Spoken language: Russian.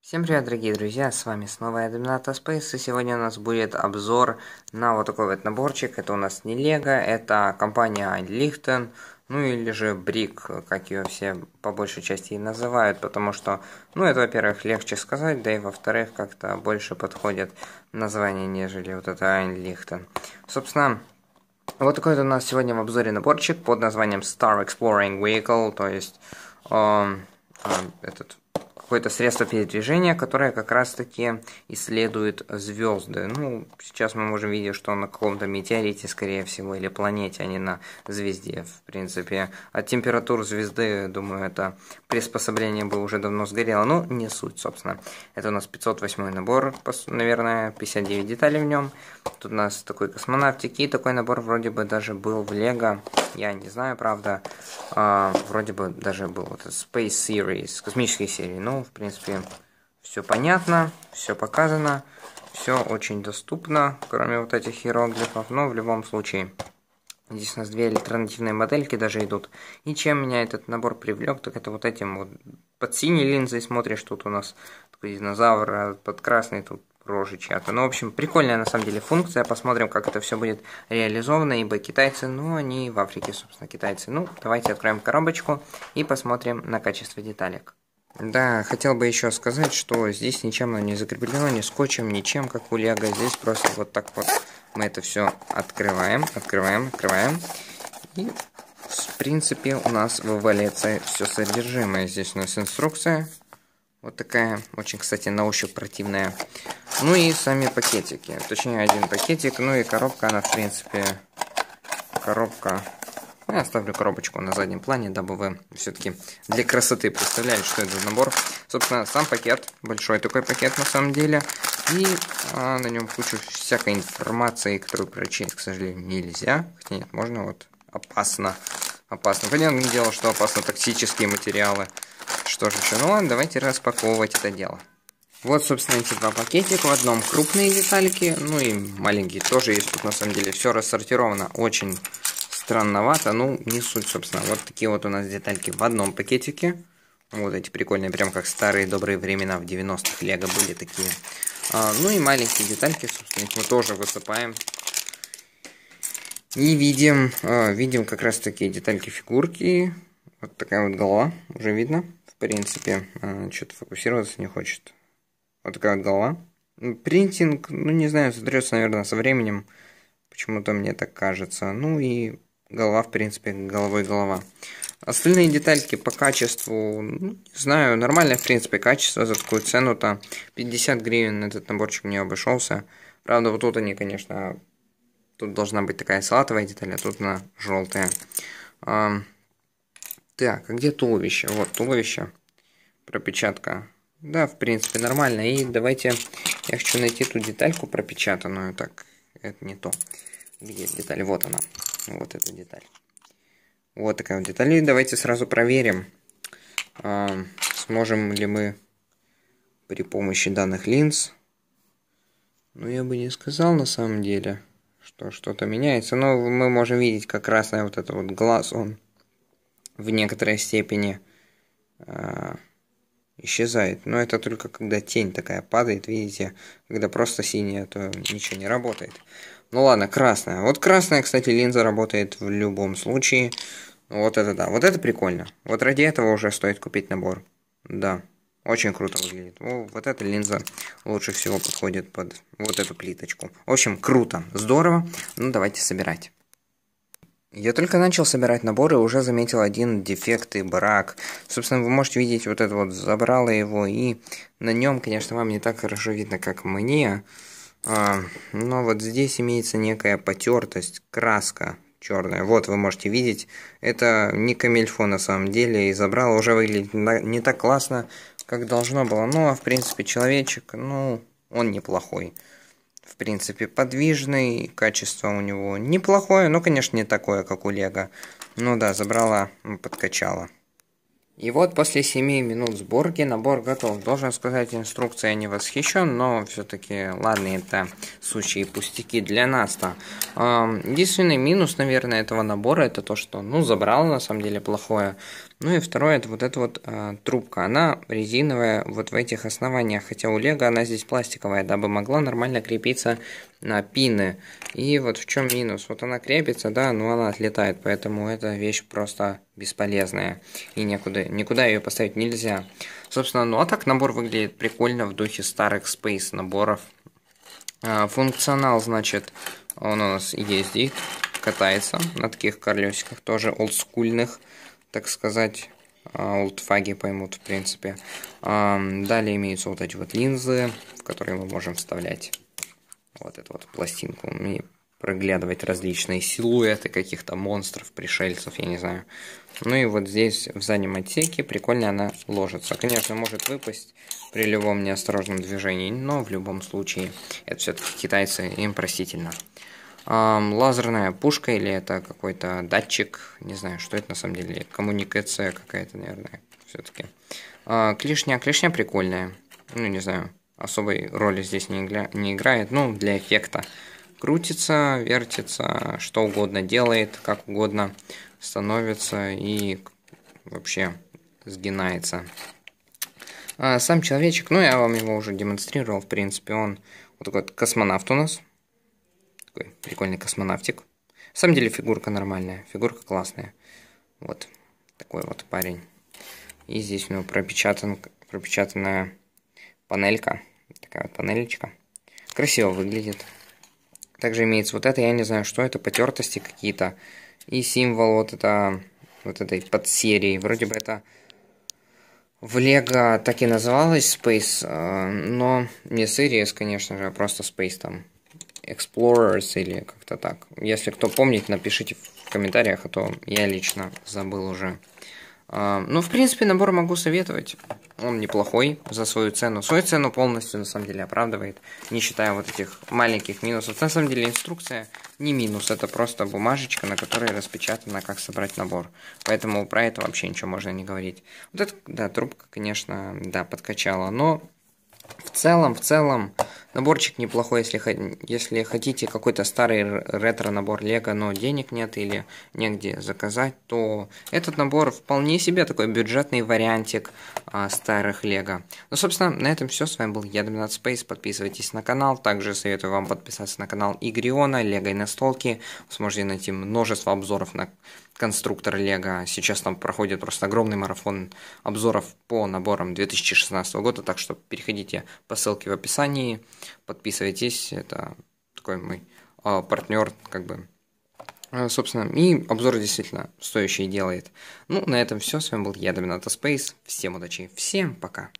Всем привет, дорогие друзья, с вами снова я, Домината Space, и сегодня у нас будет обзор на вот такой вот наборчик. Это у нас не Лего, это компания Einlichten, ну или же Brick, как ее все по большей части и называют, потому что, ну это, во-первых, легче сказать, да и во-вторых, как-то больше подходит название, нежели вот это Einlichten. Собственно, вот такой вот у нас сегодня в обзоре наборчик под названием Star Exploring Vehicle, то есть какое-то средство передвижения, которое как раз-таки исследует звезды. Ну, сейчас мы можем видеть, что он на каком-то метеорите, скорее всего, или планете, а не на звезде. В принципе, от температур звезды, думаю, это приспособление бы уже давно сгорело. Но не суть, собственно. Это у нас 508 набор, наверное, 59 деталей в нем. Тут у нас такой космонавтики, и такой набор вроде бы даже был в Лего. Я не знаю, правда. Вроде бы даже был вот Space Series, космической серии. Ну, в принципе, все понятно, все показано, все очень доступно, кроме вот этих иероглифов. Но в любом случае, здесь у нас две альтернативные модельки даже идут. И чем меня этот набор привлек, так это вот этим вот под синей линзой смотришь, тут у нас такой динозавр, а под красной тут рожи чья-то. Ну, в общем, прикольная на самом деле функция. Посмотрим, как это все будет реализовано, ибо китайцы, ну, они в Африке, собственно, китайцы. Ну, давайте откроем коробочку и посмотрим на качество деталек. Да, хотел бы еще сказать, что здесь ничем оно не закреплено, ни скотчем, ничем, как у Лего. Здесь просто вот так вот мы это все открываем. И, в принципе, у нас вываливается все содержимое. Здесь у нас инструкция. Вот такая, очень, кстати, на ощупь противная. Ну и сами пакетики. Точнее, один пакетик. Ну и коробка, она, в принципе, коробка. Я оставлю коробочку на заднем плане, дабы вы все-таки для красоты представляли, что это за набор. Собственно, сам пакет, большой такой пакет на самом деле. И на нем куча всякой информации, которую прочесть, к сожалению, нельзя. Хотя нет, можно, вот, опасно. Понятное дело, что опасно токсические материалы. Что же еще? Ну ладно, давайте распаковывать это дело. Вот, собственно, эти два пакетика. В одном крупные детальки, ну и маленькие тоже есть. Тут на самом деле все рассортировано очень странновато. Ну, не суть, собственно. Вот такие вот у нас детальки в одном пакетике. Вот эти прикольные, прям как старые добрые времена в 90-х Лего были такие. Ну и маленькие детальки, собственно, их мы тоже высыпаем. И видим как раз такие детальки фигурки. Вот такая вот голова, уже видно. В принципе, что-то фокусироваться не хочет. Вот такая вот голова. Принтинг, ну не знаю, сотрется, наверное, со временем. Почему-то мне так кажется. Ну и голова, в принципе, головой голова. Остальные детальки по качеству, ну, не знаю, нормальное, в принципе, качество за такую цену-то. 50 гривен этот наборчик мне обошелся. Правда, вот тут они, конечно, тут должна быть такая салатовая деталь, а тут она желтая. Так, а где туловище? Вот туловище. Пропечатка. Да, в принципе, нормально. И давайте, я хочу найти ту детальку пропечатанную. Так, это не то. Где деталь? Вот она. Вот эта деталь. Вот такая вот деталь. И давайте сразу проверим, сможем ли мы при помощи данных линз. Ну, я бы не сказал на самом деле, что что-то меняется. Но мы можем видеть, как красный вот этот вот глаз, он в некоторой степени исчезает. Но это только когда тень такая падает, видите. Когда просто синяя, то ничего не работает. Ну ладно, красная. Вот красная, кстати, линза работает в любом случае. Вот это да, вот это прикольно. Вот ради этого уже стоит купить набор. Да, очень круто выглядит. Вот эта линза лучше всего подходит под вот эту плиточку. В общем, круто, здорово. Ну давайте собирать. Я только начал собирать наборы и уже заметил один дефект и брак. Собственно, вы можете видеть вот это вот забрало его, и на нем, конечно, вам не так хорошо видно, как мне. Но вот здесь имеется некая потертость, краска черная. Вот вы можете видеть, это не камильфо на самом деле, и забрало уже выглядит не так классно, как должно было. Ну, а в принципе, человечек, ну, он неплохой. В принципе, подвижный, качество у него неплохое, но, конечно, не такое, как у Лего. Ну да, забрала, подкачала. И вот после 7 минут сборки набор готов. Должен сказать, инструкция не восхищен, но все-таки, ладно, это сущие пустяки для нас-то. Единственный минус, наверное, этого набора, это то, что, ну, забрало на самом деле плохое. Ну и второе, это вот эта вот трубка. Она резиновая вот в этих основаниях, хотя у Лего она здесь пластиковая, дабы могла нормально крепиться на пины. И вот в чем минус. Вот она крепится, да, но она отлетает, поэтому эта вещь просто бесполезная. И никуда ее поставить нельзя. Собственно, ну а так набор выглядит прикольно в духе старых Space наборов. Функционал, значит, он у нас ездит, катается на таких колесиках, тоже олдскульных, так сказать, олдфаги поймут, в принципе. Далее имеются вот эти вот линзы, в которые мы можем вставлять вот эту вот пластинку и проглядывать различные силуэты каких-то монстров, пришельцев, я не знаю. Ну и вот здесь в заднем отсеке прикольно она ложится. Конечно, может выпасть при любом неосторожном движении, но в любом случае это все-таки китайцы, им простительно. Лазерная пушка или это какой-то датчик, не знаю, что это на самом деле, коммуникация какая-то, наверное, все-таки. Клешня прикольная, ну не знаю, особой роли здесь не играет, ну для эффекта. Крутится, вертится, что угодно делает, как угодно становится и вообще сгинается. Сам человечек, ну я вам его уже демонстрировал, в принципе, он вот такой вот космонавт у нас. Такой прикольный космонавтик. На самом деле фигурка нормальная, фигурка классная. Вот такой вот парень. И здесь у него пропечатанная панелька. Такая вот панелечка. Красиво выглядит. Также имеется вот это, я не знаю, что это, потертости какие-то. И символ вот этой подсерии. Вроде бы это в Лего так и называлось Space, но не Series, конечно же, а просто Space там. Explorers или как-то так. Если кто помнит, напишите в комментариях, а то я лично забыл уже. Ну, в принципе, набор могу советовать. Он неплохой за свою цену. Свою цену полностью, на самом деле, оправдывает, не считая вот этих маленьких минусов. На самом деле, инструкция не минус, это просто бумажечка, на которой распечатано, как собрать набор. Поэтому про это вообще ничего можно не говорить. Вот это, да, трубка, конечно, да, подкачала, но в целом, наборчик неплохой, если хотите какой-то старый ретро-набор Лего, но денег нет или негде заказать, то этот набор вполне себе такой бюджетный вариантик старых Лего. Ну, собственно, на этом все. С вами был я, Доминат Space. Подписывайтесь на канал. Также советую вам подписаться на канал Игриона, Лего и настолки. Вы сможете найти множество обзоров на конструктор Лего. Сейчас там проходит просто огромный марафон обзоров по наборам 2016 года, так что переходите по ссылке в описании, подписывайтесь, это такой мой партнер, как бы, собственно, и обзор действительно стоящий делает. Ну, на этом все, с вами был я, Домината Space, всем удачи, всем пока!